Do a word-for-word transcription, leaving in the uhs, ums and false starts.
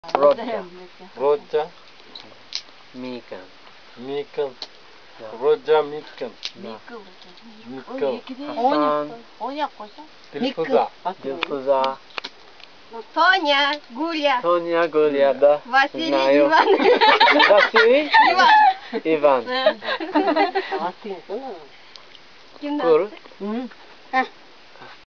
Roger. Roger. Mikan. Mikan. Roger Mikan. Mikıl. Mikan. Hasan. Onya koysa. Dilfuza. Dilfuza. Tonya, Gulya, Tonya, Gulya da. Vasily, Знаю. Ivan. Vasily. Ivan. Ivan. Kimden? Kur. Heh.